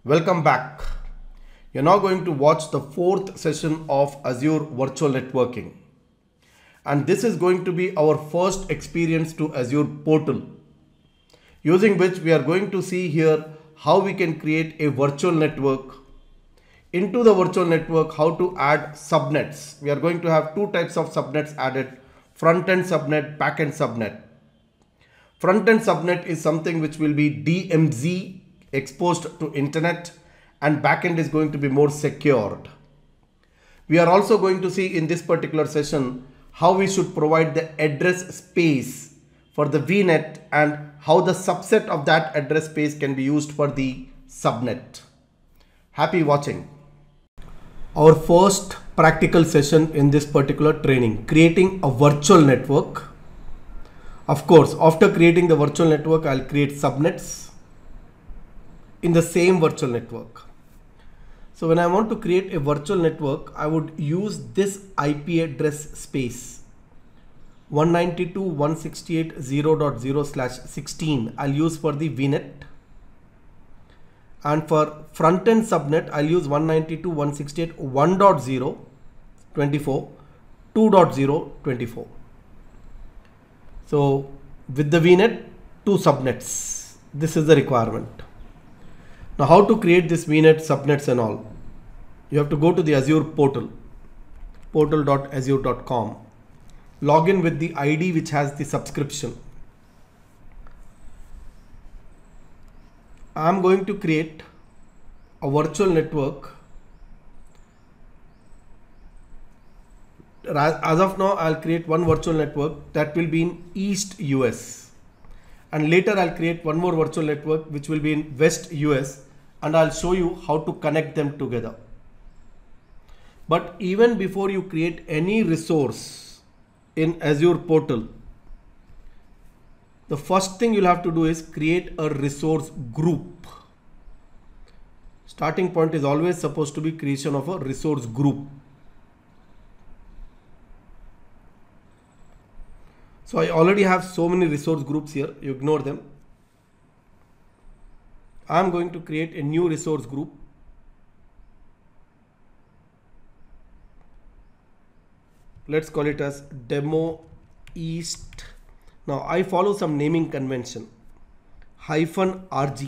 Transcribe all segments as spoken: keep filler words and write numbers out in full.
Welcome back. You're now going to watch the fourth session of Azure Virtual Networking. And this is going to be our first experience to Azure portal, using which we are going to see here how we can create a virtual network. Into the virtual network, how to add subnets. We are going to have two types of subnets added: front-end subnet, back-end subnet. Front-end subnet is something which will be D M Z exposed to internet, and backend is going to be more secured. We are also going to see in this particular session how we should provide the address space for the V net and how the subset of that address space can be used for the subnet. Happy watching. Our first practical session in this particular training, creating a virtual network. Of course, after creating the virtual network, I'll create subnets in the same virtual network. So when I want to create a virtual network, I would use this I P address space one ninety-two dot one sixty-eight dot zero dot zero slash sixteen. I'll use for the V net, and for front-end subnet I'll use one ninety-two dot one sixty-eight dot one dot zero dot twenty-four, two dot zero dot twenty-four. So with the V net, two subnets. This is the requirement. Now, how to create this V net, subnets and all? You have to go to the Azure portal, portal dot azure dot com. Log in with the I D which has the subscription. I am going to create a virtual network. As of now, I'll create one virtual network that will be in East U S. And later I'll create one more virtual network which will be in West U S, and I'll show you how to connect them together. But even before you create any resource in Azure portal, the first thing you'll have to do is create a resource group. Starting point is always supposed to be creation of a resource group. So I already have so many resource groups here, you ignore them. I'm going to create a new resource group. Let's call it as Demo East. Now I follow some naming convention. Hyphen R G.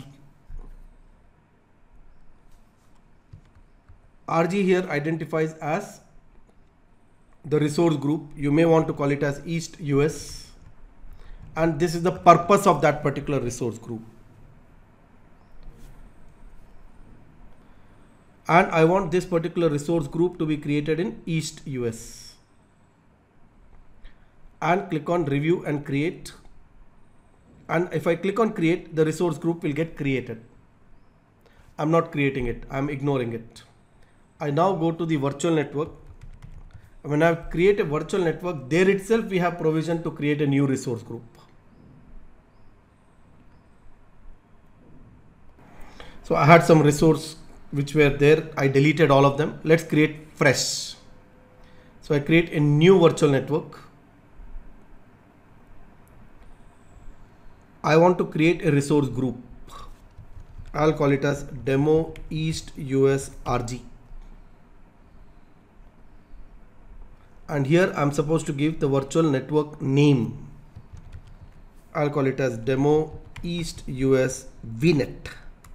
R G here identifies as the resource group. You may want to call it as East U S, and this is the purpose of that particular resource group. And I want this particular resource group to be created in East U S. And click on review and create. And if I click on create, the resource group will get created. I'm not creating it, I'm ignoring it. I now go to the virtual network. When I create a virtual network, there itself we have provision to create a new resource group. So I had some resource which were there. I deleted all of them. Let's create fresh. So I create a new virtual network. I want to create a resource group. I'll call it as Demo East U S R G. And here I'm supposed to give the virtual network name. I'll call it as Demo East U S V net.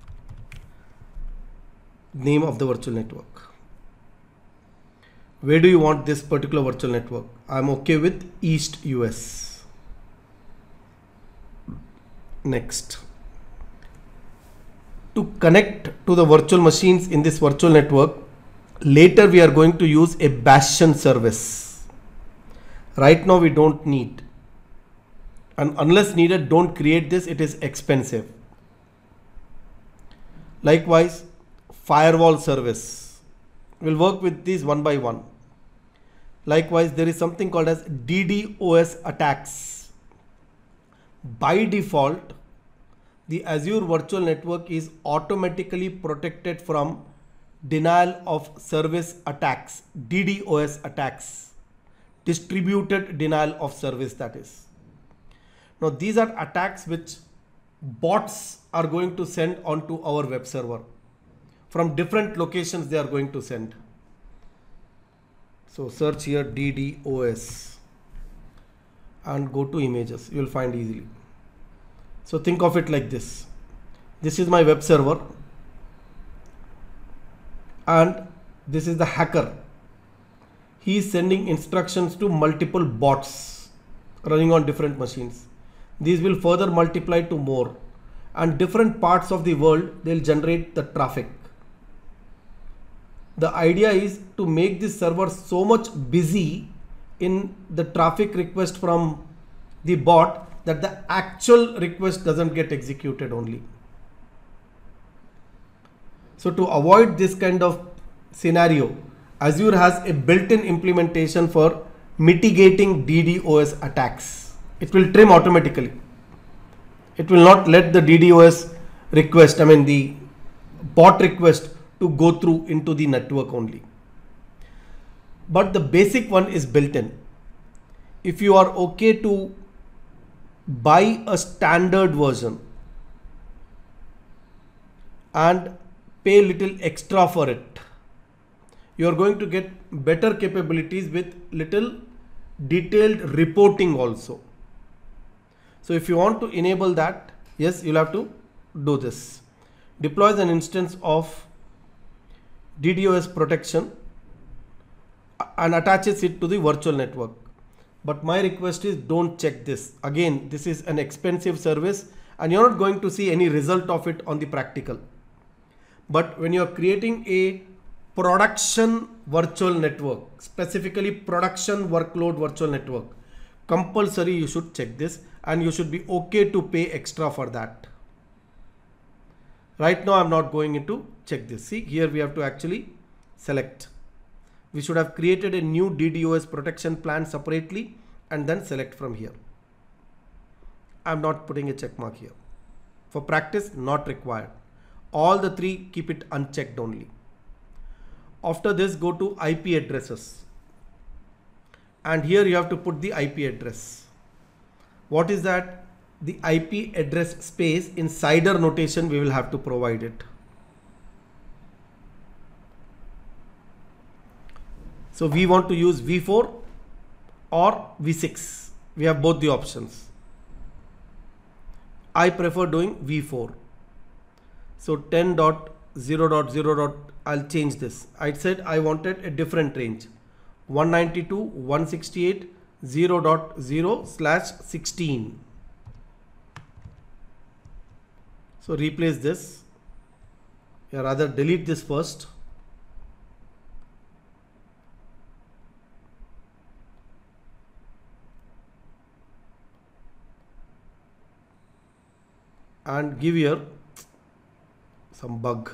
Name of the virtual network. Where do you want this particular virtual network? I'm okay with East U S. Next. To connect to the virtual machines in this virtual network, later we are going to use a bastion service. Right now we don't need, and unless needed, don't create this, it is expensive. Likewise, firewall service. We'll work with these one by one. Likewise, there is something called as DDoS attacks. By default, the Azure Virtual Network is automatically protected from denial of service attacks, DDoS attacks, distributed denial of service, that is. Now these are attacks which bots are going to send onto our web server. from different locations they are going to send. So search here D D O S and go to images. You will find easily. So think of it like this. This is my web server and this is the hacker. He is sending instructions to multiple bots running on different machines. These will further multiply to more, and different parts of the world they'll generate the traffic. The idea is to make this server so much busy in the traffic request from the bot that the actual request doesn't get executed only. So to avoid this kind of scenario, Azure has a built-in implementation for mitigating D D O S attacks. It will trim automatically. It will not let the D D O S request, I mean the bot request, to go through into the network only. But the basic one is built in. If you are okay to buy a standard version and pay little extra for it, you are going to get better capabilities with little detailed reporting also. So if you want to enable that, yes, you'll have to do this. Deploys an instance of D D O S protection and attaches it to the virtual network. But my request is don't check this. Again, this is an expensive service and you're not going to see any result of it on the practical. But when you're creating a production virtual network, specifically production workload virtual network, compulsory you should check this and you should be okay to pay extra for that. Right now I'm not going into check this. See, here we have to actually select. We should have created a new D D O S protection plan separately and then select from here. I'm not putting a check mark here. For practice, not required. All the three, keep it unchecked only. After this, go to I P addresses. And here you have to put the I P address. What is that? The I P address space in CIDR notation we will have to provide it. So we want to use v four or v six. We have both the options. I prefer doing v four. So ten dot zero dot zero. I'll change this. I said I wanted a different range. one ninety-two dot one sixty-eight dot zero dot zero slash sixteen. So replace this, or rather delete this first. And give here some bug.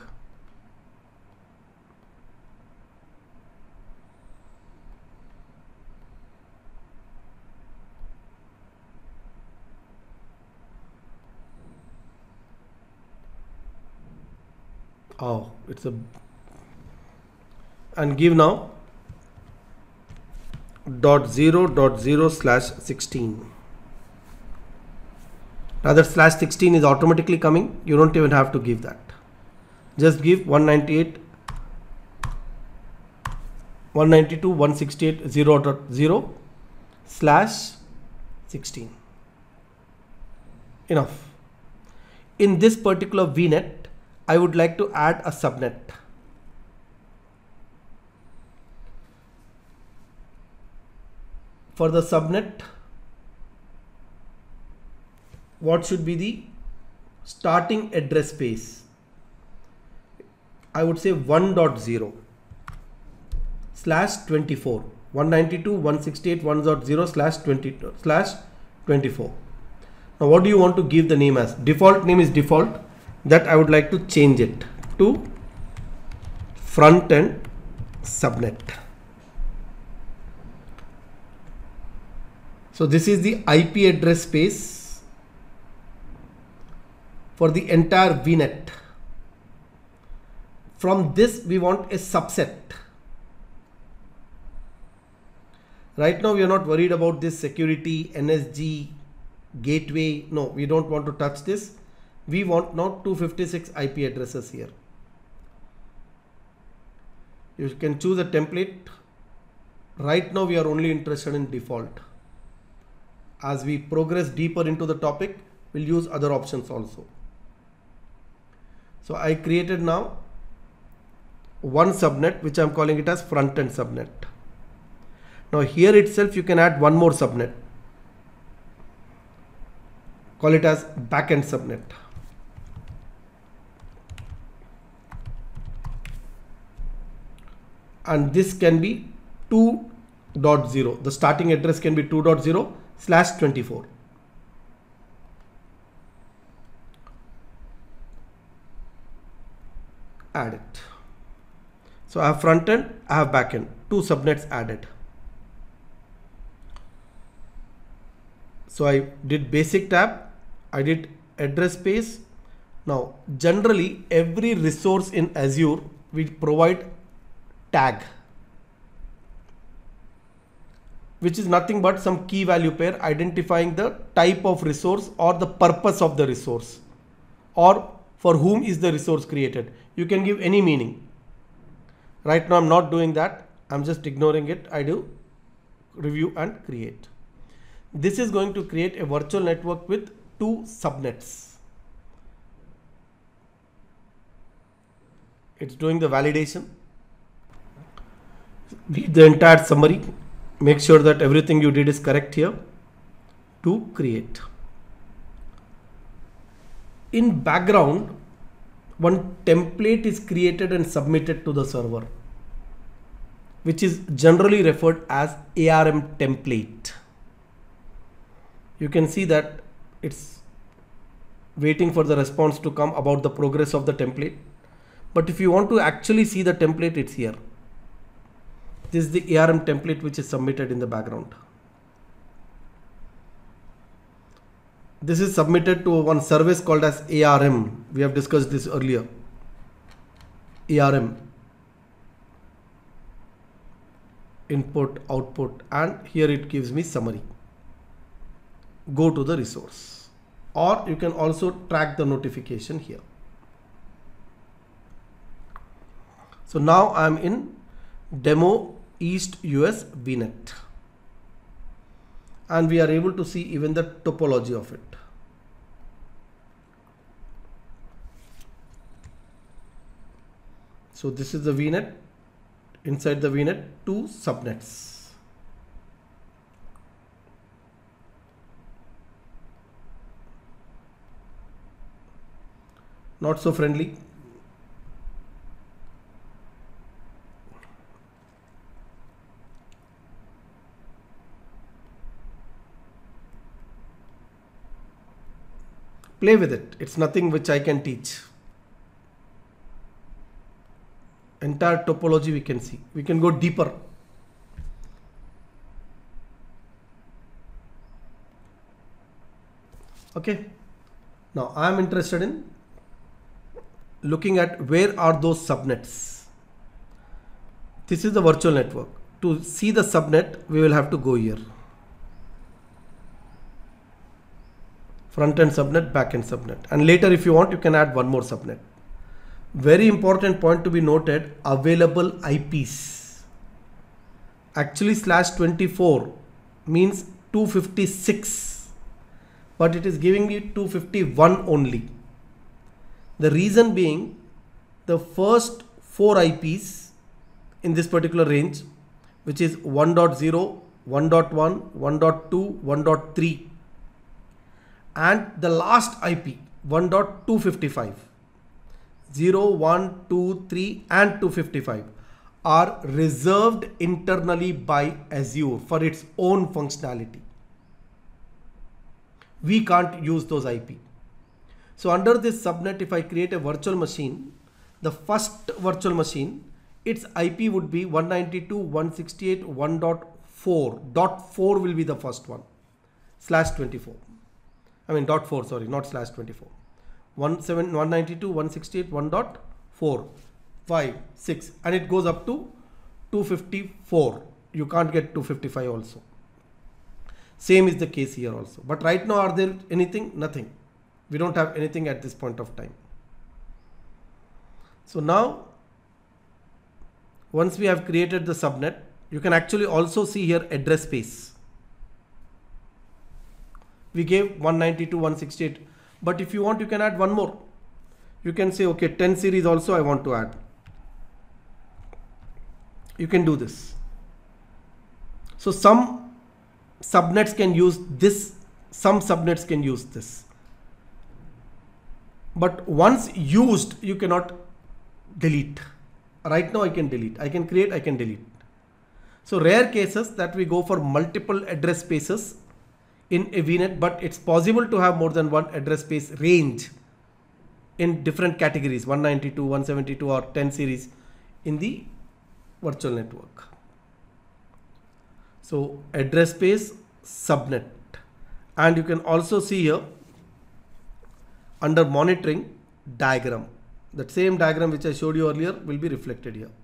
Oh, it's a, and give now dot zero dot zero slash sixteen. Now that slash sixteen is automatically coming. You don't even have to give that. Just give one ninety-eight, one ninety-two, one sixty-eight, zero dot zero slash sixteen. Enough. In this particular V net, I would like to add a subnet. For the subnet, what should be the starting address space? I would say one dot zero slash twenty-four. one ninety-two dot one sixty-eight dot one dot zero slash twenty slash twenty-four. Now what do you want to give the name as? Default name is default. That I would like to change it to front end subnet. So this is the I P address space for the entire V net. From this we want a subset. Right now we are not worried about this security, N S G, gateway. No, we don't want to touch this. We want now two fifty-six I P addresses here. You can choose a template. Right now we are only interested in default. As we progress deeper into the topic, we'll use other options also. So I created now one subnet, which I'm calling it as front-end subnet. Now here itself you can add one more subnet. Call it as back-end subnet. And this can be two dot zero. The starting address can be two dot zero slash twenty-four. Add it. So I have front end, I have back end, two subnets added. So I did basic tab, I did address space. Now generally every resource in Azure we provide tag, which is nothing but some key value pair identifying the type of resource or the purpose of the resource or for whom is the resource created. You can give any meaning. Right now I'm not doing that. I'm just ignoring it. I do review and create. This is going to create a virtual network with two subnets. It's doing the validation. Read the entire summary. Make sure that everything you did is correct here to create. In background, one template is created and submitted to the server, which is generally referred as A R M template. You can see that it's waiting for the response to come about the progress of the template. But if you want to actually see the template, it's here. This is the A R M template which is submitted in the background. This is submitted to one service called as A R M. We have discussed this earlier. A R M. Input, output, and here it gives me summary. Go to the resource. Or you can also track the notification here. So now I'm in demo East U S V net. And we are able to see even the topology of it. So this is the V net. Inside the V net, two subnets. Not so friendly. Play with it. It's nothing which I can teach. Entire topology we can see. We can go deeper. Okay. Now I am interested in looking at where are those subnets. This is the virtual network. To see the subnet, we will have to go here. Front-end subnet, back-end subnet. And later if you want, you can add one more subnet. Very important point to be noted, available I Ps. Actually slash twenty-four means two fifty-six, but it is giving me two fifty-one only. The reason being, the first four I Ps in this particular range, which is one dot zero, one dot one, one dot two, one dot three, and the last I P one dot two fifty-five, zero, one, two, three and two fifty-five are reserved internally by Azure for its own functionality. We can't use those I P. So under this subnet, if I create a virtual machine, the first virtual machine, its I P would be one ninety-two dot one sixty-eight dot one dot four. Dot four will be the first one, slash twenty-four. I mean dot four, sorry, not slash twenty-four. one ninety-two dot one sixty-eight dot one dot four, five, six, and it goes up to two fifty-four. You can't get two fifty-five also. Same is the case here also. But right now, are there anything? Nothing. We don't have anything at this point of time. So now, once we have created the subnet, you can actually also see here address space. We gave one ninety-two dot one sixty-eight, but if you want, you can add one more. You can say, okay, ten series also I want to add. You can do this. So some subnets can use this, some subnets can use this. But once used, you cannot delete. Right now I can delete, I can create, I can delete. So rare cases that we go for multiple address spaces in a V net, but it's possible to have more than one address space range in different categories, one ninety-two, one seventy-two or ten series in the virtual network. So address space, subnet, and you can also see here under monitoring diagram. That same diagram which I showed you earlier will be reflected here.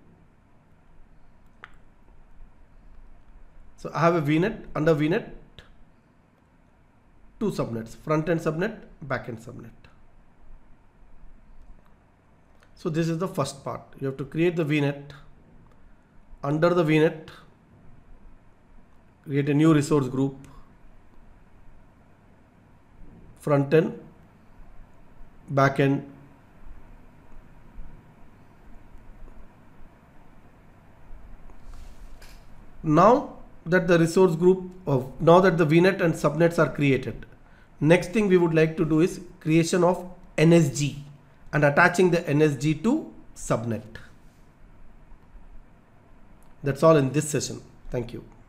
So I have a V net, under V net, two subnets, front end subnet, back end subnet. So this is the first part. You have to create the V net. Under the V net, create a new resource group, front end, back end, now that the resource group of now that the V net and subnets are created, next thing we would like to do is creation of N S G and attaching the N S G to subnet. That's all in this session. Thank you.